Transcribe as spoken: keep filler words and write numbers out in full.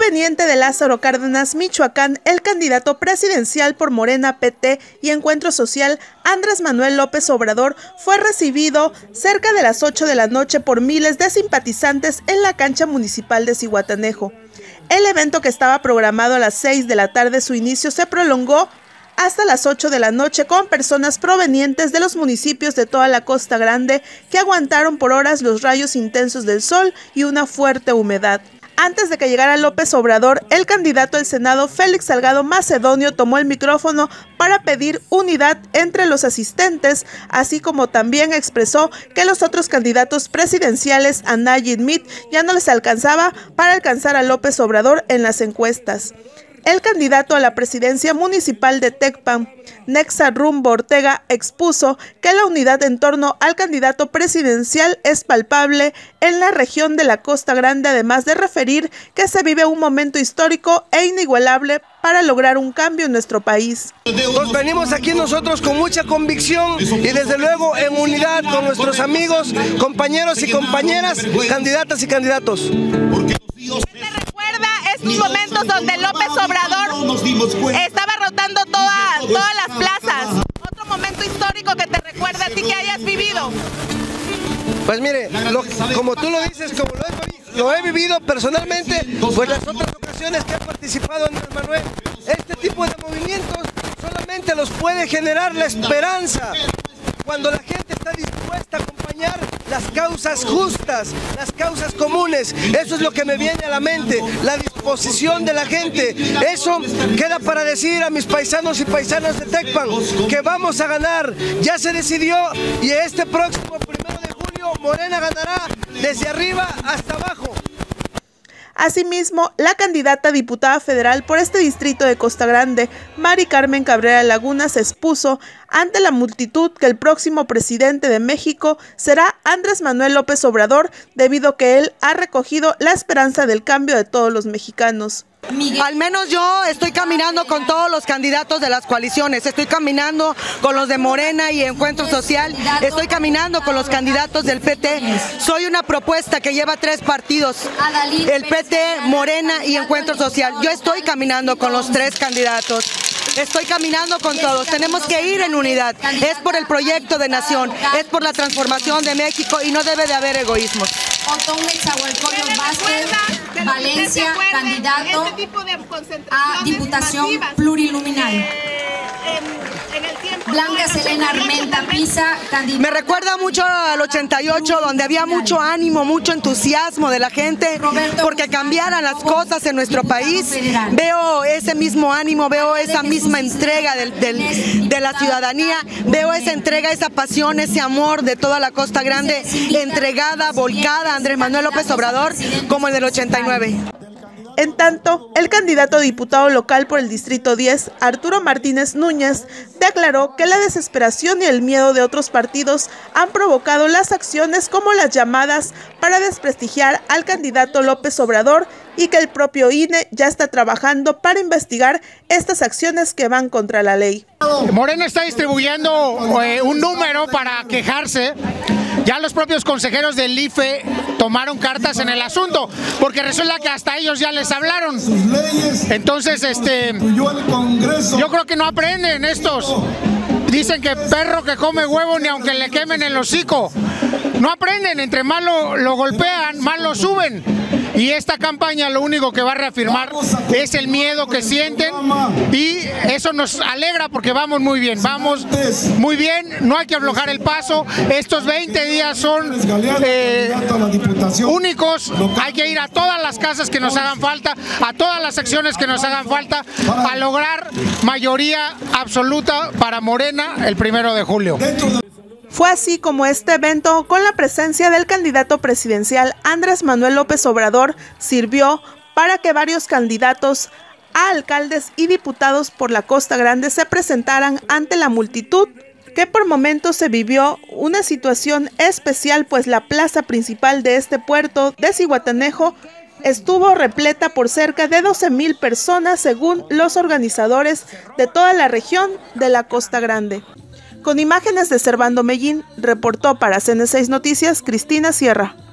Proveniente de Lázaro Cárdenas, Michoacán, el candidato presidencial por Morena, P T y Encuentro Social, Andrés Manuel López Obrador, fue recibido cerca de las ocho de la noche por miles de simpatizantes en la cancha municipal de Zihuatanejo. El evento, que estaba programado a las seis de la tarde, su inicio se prolongó hasta las ocho de la noche con personas provenientes de los municipios de toda la Costa Grande que aguantaron por horas los rayos intensos del sol y una fuerte humedad. Antes de que llegara López Obrador, el candidato al Senado, Félix Salgado Macedonio, tomó el micrófono para pedir unidad entre los asistentes, así como también expresó que los otros candidatos presidenciales, Anaya y Mit, ya no les alcanzaba para alcanzar a López Obrador en las encuestas. El candidato a la presidencia municipal de Tecpan, Nexa Rumbo Ortega, expuso que la unidad en torno al candidato presidencial es palpable en la región de la Costa Grande, además de referir que se vive un momento histórico e inigualable para lograr un cambio en nuestro país. Nos venimos aquí nosotros con mucha convicción y desde luego en unidad con nuestros amigos, compañeros y compañeras, candidatas y candidatos. Estos momentos donde López Obrador estaba rotando toda, todas las plazas. Otro momento histórico que te recuerda a ti que hayas vivido. Pues mire, lo, como tú lo dices, como lo he, lo he vivido personalmente, pues las otras ocasiones que he participado en Andrés Manuel, este tipo de movimientos solamente los puede generar la esperanza. Cuando la gente está dispuesta a acompañar las causas justas, las causas comunes, eso es lo que me viene a la mente, la disposición de la gente. Eso queda para decir a mis paisanos y paisanas de Tecpan, que vamos a ganar, ya se decidió, y este próximo primero de julio Morena ganará desde arriba hasta abajo. Asimismo, la candidata a diputada federal por este distrito de Costa Grande, Mari Carmen Cabrera Lagunas, expuso ante la multitud que el próximo presidente de México será Andrés Manuel López Obrador, debido a que él ha recogido la esperanza del cambio de todos los mexicanos. Al menos yo estoy caminando con todos los candidatos de las coaliciones, estoy caminando con los de Morena y Encuentro Social, estoy caminando con los candidatos del P T. Soy una propuesta que lleva tres partidos, el P T, Morena y Encuentro Social. Yo estoy caminando con los tres candidatos. Estoy caminando con todos, tenemos que ir en unidad, es por el proyecto de nación, es por la transformación de México y no debe de haber egoísmos. Otón Nezahualcóyotl Vázquez Valencia, candidato a Diputación Pluriluminal. Blanca Selena Armenta Pisa, candidata. Me recuerda mucho al ochenta y ocho, donde había mucho ánimo, mucho entusiasmo de la gente porque cambiaran las cosas en nuestro país. Veo ese mismo ánimo, veo esa misma entrega del, del, de la ciudadanía, veo esa entrega, esa pasión, ese amor de toda la Costa Grande, entregada, volcada a Andrés Manuel López Obrador, como en el ochenta y nueve. En tanto, el candidato a diputado local por el Distrito diez, Arturo Martínez Núñez, declaró que la desesperación y el miedo de otros partidos han provocado las acciones como las llamadas para desprestigiar al candidato López Obrador y que el propio I N E ya está trabajando para investigar estas acciones que van contra la ley. Morena está distribuyendo eh, un número para quejarse. Ya los propios consejeros del I F E tomaron cartas en el asunto, porque resulta que hasta ellos ya les hablaron. Entonces, este, yo creo que no aprenden estos. Dicen que perro que come huevo ni aunque le quemen el hocico. No aprenden, entre más lo, lo golpean, más lo suben. Y esta campaña lo único que va a reafirmar es el miedo que sienten y eso nos alegra porque vamos muy bien, vamos muy bien, no hay que aflojar el paso, estos veinte días son eh, únicos, hay que ir a todas las casas que nos hagan falta, a todas las secciones que nos hagan falta, a lograr mayoría absoluta para Morena el primero de julio. Fue así como este evento, con la presencia del candidato presidencial Andrés Manuel López Obrador, sirvió para que varios candidatos a alcaldes y diputados por la Costa Grande se presentaran ante la multitud, que por momentos se vivió una situación especial, pues la plaza principal de este puerto de Zihuatanejo estuvo repleta por cerca de doce mil personas, según los organizadores de toda la región de la Costa Grande. Con imágenes de Servando Mellín, reportó para C N seis Noticias Cristina Sierra.